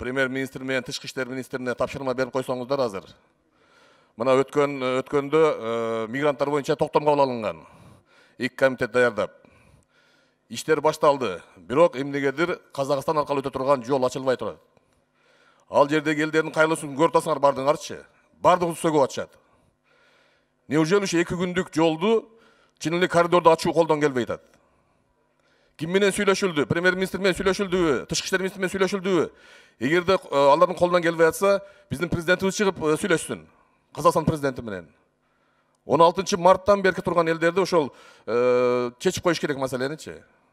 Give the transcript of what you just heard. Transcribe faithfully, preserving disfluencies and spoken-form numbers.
премьер-министр менен тышкы иштер министрине тапшырма берип койсоңуздар азыр. Мына өткөн өткөндө мигранттар боюнча токтом кабыл алынган. Эки комитет даярдап. Иштер башталды. Бирок эмнегедир Казакстан аркылуу өтө турган жол ачылбай турат. Ал жердеги элдердин кайрылуусун көрүп атасыңар бардыңарчы. Бардыгын сөгүп атышат. Неужели ушу эки күндүк жолду чын эле коридорду ачуу колдон келбей атат? Ким менен сүйлөшүлдү? Премьер-министр менен сүйлөшүлдүбү? Тышкы иштер министри менен сүйлөшүлдүбү? Эгерде алардын колунан келбей атса, биздин президентибиз чыгып сүйлөшсүн. Казакстан президенти менен. он алтынчы марттан берки турган элдерди ошол чечип коюш керек маселеничи.